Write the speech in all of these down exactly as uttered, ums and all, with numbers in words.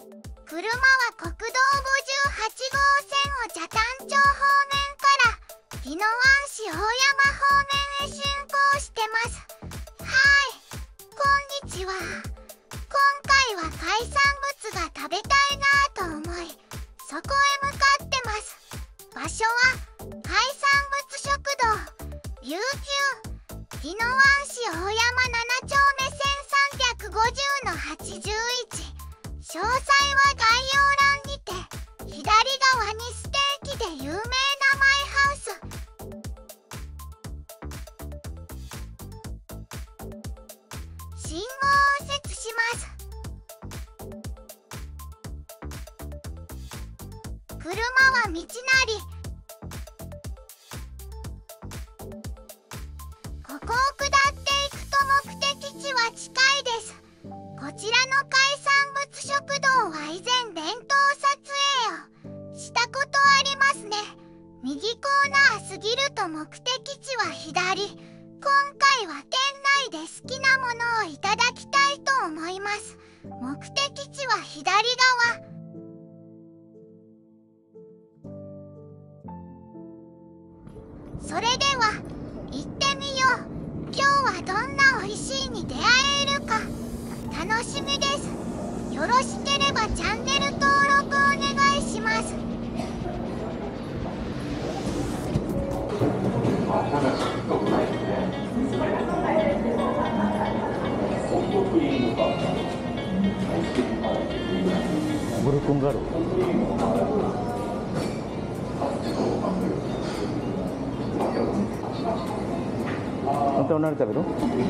車は国道ごじゅうはちごうせんを北谷町方面から宜野湾市大山方面へ進行してます。はい、こんにちは。今回は海産物が食べたいなぁと思い、そこへ向かってます。場所は海産物食堂琉球宜野湾市大山ななちょうめせんさんびゃくごじゅうのはちじゅういち。詳細は概要欄にて。左側にステーキで有名なマイハウス。信号を右折します。車は道なり。ここを下っていくと目的地は近いです。こちらの海産物食堂は以前伝統撮影をしたことありますね。右コーナー過ぎると目的地は左。今回は店内で好きなものをいただきたいと思います。目的地は左側。それでは行ってみよう。今日はどんな美味しいに出会えるか楽しみです。よろしければチャンネル登録お願いします。 ブルコンガル本当は何食べる？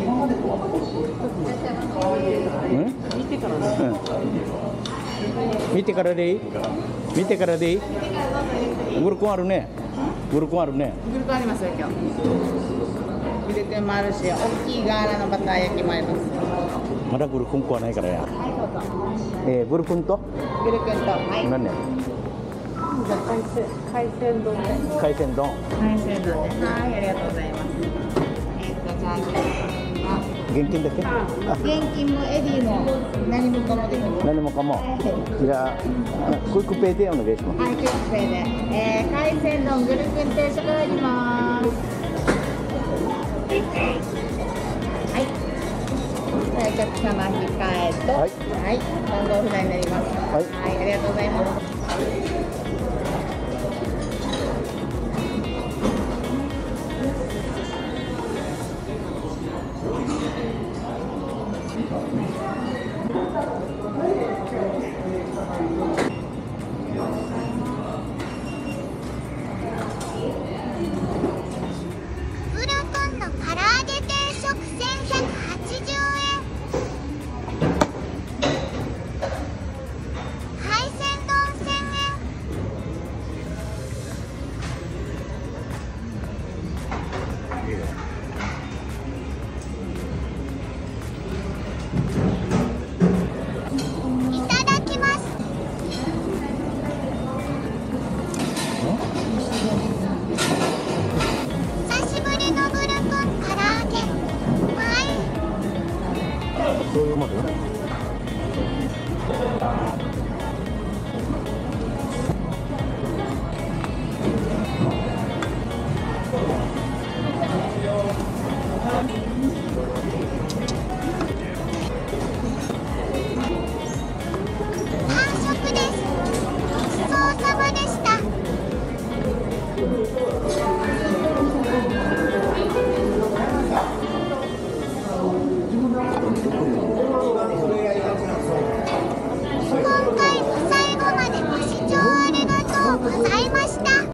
うん？見てからね。うん。見てからでいい？見てからでいい？ブルコンあるね。ブルコンあるね。 ブルコンありますよ今日。グルテンもあるし、大きいガーラのバター焼きもあります。 まだブルコン食わないからや。 はいどうぞ。 えー、ブルコンと？ ブルコンとはい。 何ね？ 海鮮丼で。 海鮮丼。 海鮮丼です。はい、ありがとうございます。えっとじゃあ現金だけ？あ、 現金もエディも何もかもできます。 何もかも。じゃあクイックペイでお願いします。 はい、クイックペイで、えー、海鮮丼グルクン定食あります。はい。お客様控えと、 はい、 はい、番号札になります。 はい、 はい、ありがとうございます。